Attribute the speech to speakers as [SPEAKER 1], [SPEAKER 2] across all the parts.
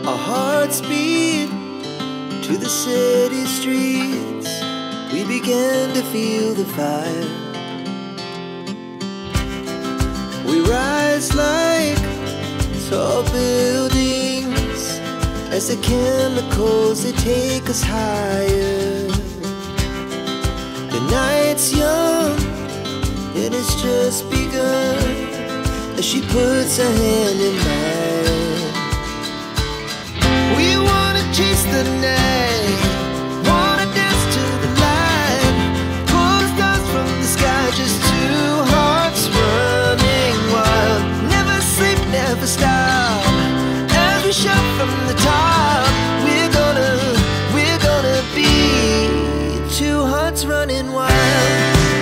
[SPEAKER 1] Our hearts beat to the city streets. We began to feel the fire. We rise like tall buildings as the chemicals, they take us higher. The night's young and it's just begun as she puts her hand in mine. We wanna chase the night, wanna dance to the light, pull the stars from the sky, just two hearts running wild. Never sleep, never stop, as we shout from the top. We're gonna be two hearts running wild.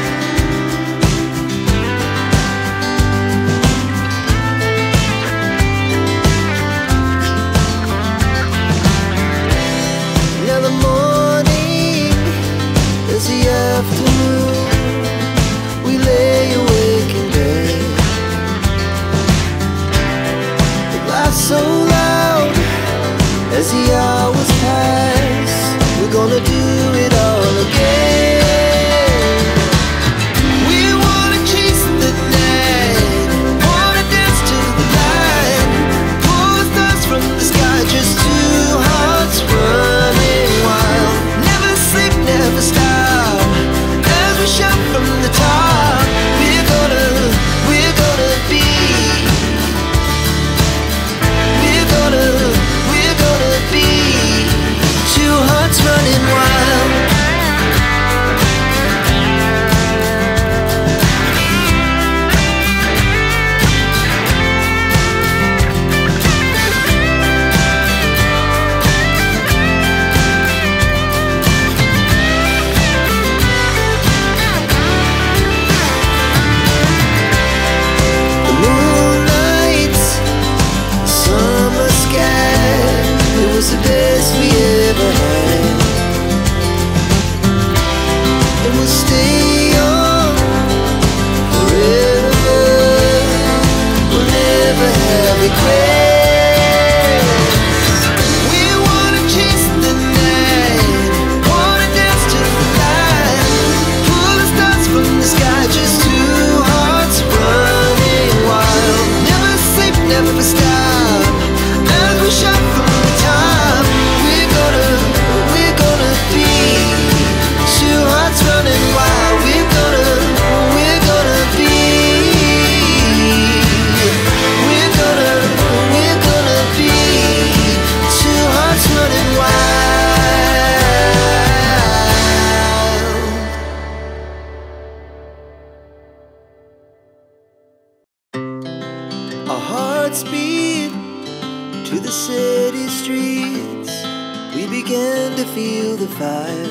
[SPEAKER 1] Now the morning is the afternoon. We lay awake in bed. The laughs so loud as the hours pass. We're gonna do it all again. We wanna chase the night, wanna dance to the light, pull the stars from the sky, just two hearts running wild. Never sleep, never stop, as we shout from the top. We're gonna be, we're gonna be two hearts running wild. The moonlight, summer sky, it was the best we ever had. And we'll stay on forever. We'll never have regrets. We wanna chase the night, wanna dance to the light, pull the stars from the sky, just two hearts running wild. Never sleep, never stop, as we shout from the top. We're gonna be two hearts running wild. We're gonna be, we're gonna be two hearts running wild. Our hearts beat to the city streets. We began to feel the fire.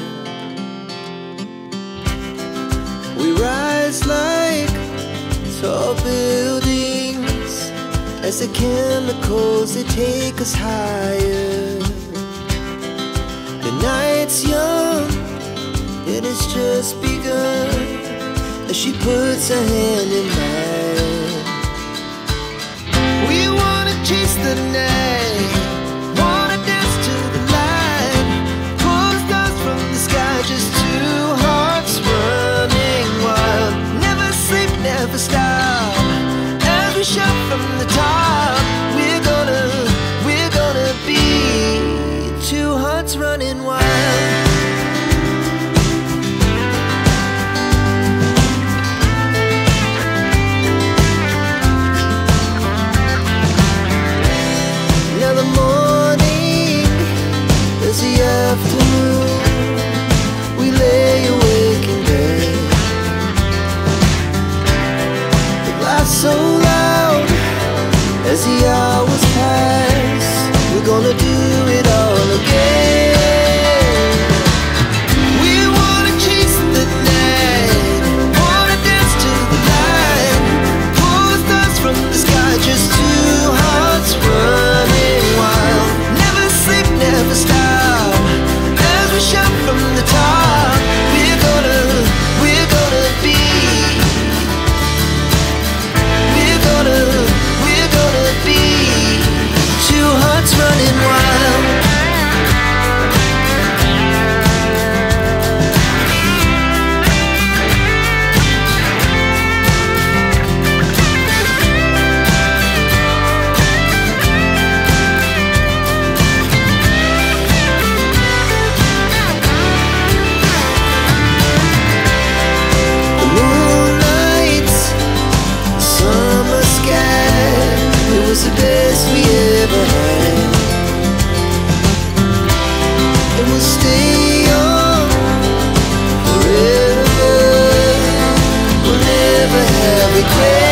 [SPEAKER 1] We rise like tall buildings as the chemicals, they take us higher. The night's young and it's just begun as she puts her hand in mine. We wanna chase the night, wanna dance to the light, pull the stars from the sky, just two hearts running wild. Never sleep, never stop, as we shout from the top. We're gonna be two hearts running wild. Now the morning is the afternoon. We lay awake in bed. The laughs so loud as the hours pass. We're gonna do it all again. We wanna chase the night, wanna dance to the light, pull the stars from the sky, just two hearts running wild. Never sleep, never stop, as we shout from the top. We're gonna be, we're gonna be two hearts running wild. we can.